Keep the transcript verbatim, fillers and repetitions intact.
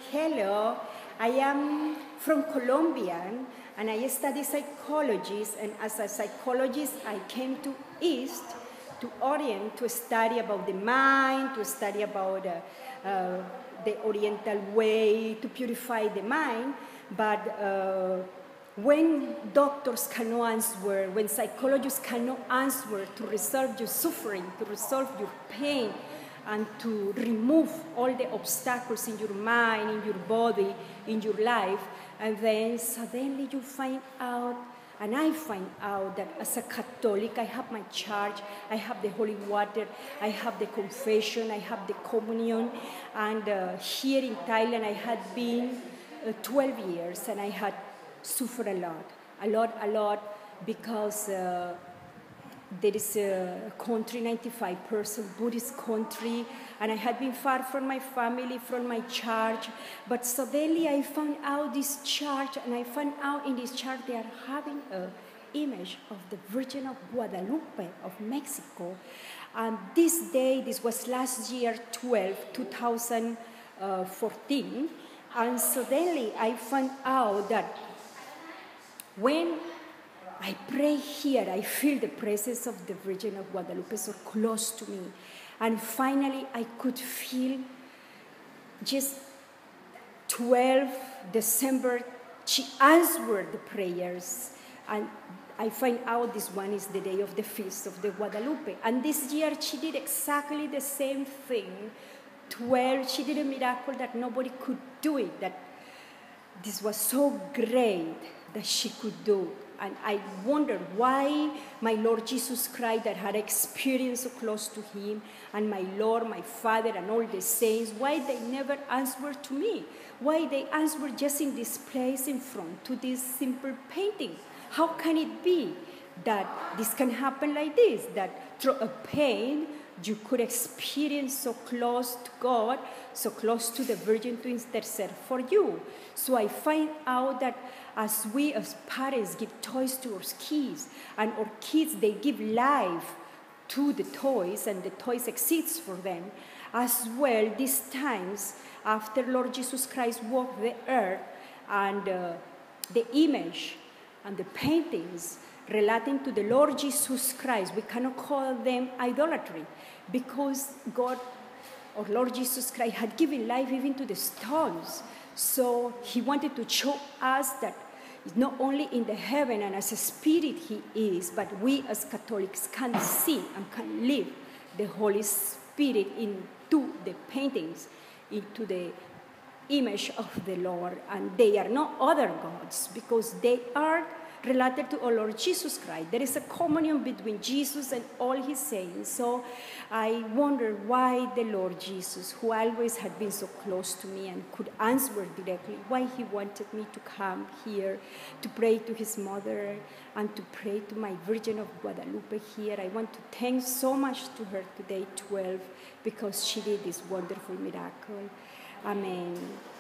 hello, I am from Colombia, and I study psychology, and as a psychologist, I came to East, to Orient, to study about the mind, to study about uh, uh, the Oriental way to purify the mind, but uh, when doctors cannot answer, when psychologists cannot answer to resolve your suffering, to resolve your pain, and to remove all the obstacles in your mind, in your body, in your life, and then suddenly you find out, and I find out that as a Catholic, I have my church, I have the holy water, I have the confession, I have the communion, and uh, here in Thailand, I had been uh, twelve years, and I had suffered a lot, a lot, a lot, because uh, there is a country, ninety-five percent Buddhist country, and I had been far from my family, from my church, but suddenly I found out this church, and I found out in this church they are having an image of the Virgin of Guadalupe of Mexico. And this day, this was last year, twelve, two thousand fourteen, and suddenly I found out that when I pray here, I feel the presence of the Virgin of Guadalupe so close to me. And finally, I could feel just twelve December, she answered the prayers. And I find out this one is the day of the feast of the Guadalupe. And this year, she did exactly the same thing. twelve, she did a miracle that nobody could do it, that this was so great that she could do. And I wondered why my Lord Jesus Christ, that had experience so close to him, and my Lord, my Father, and all the saints, why they never answered to me? Why they answered just in this place in front to this simple painting? How can it be that this can happen like this, that through a pain, you could experience so close to God, so close to the Virgin to intercede for you? So I find out that as we as parents give toys to our kids, and our kids, they give life to the toys, and the toys exist for them, as well, these times, after Lord Jesus Christ walked the earth, and uh, the image and the paintings relating to the Lord Jesus Christ, we cannot call them idolatry, because God, or Lord Jesus Christ, had given life even to the stones. So he wanted to show us that not only in the heaven and as a spirit he is, but we as Catholics can see and can live the Holy Spirit into the paintings, into the image of the Lord. And they are not other gods, because they are related to our Lord Jesus Christ. There is a communion between Jesus and all his saints. So I wonder why the Lord Jesus, who always had been so close to me and could answer directly, why he wanted me to come here to pray to his mother and to pray to my Virgin of Guadalupe here. I want to thank so much to her today, twelve, because she did this wonderful miracle. Amen.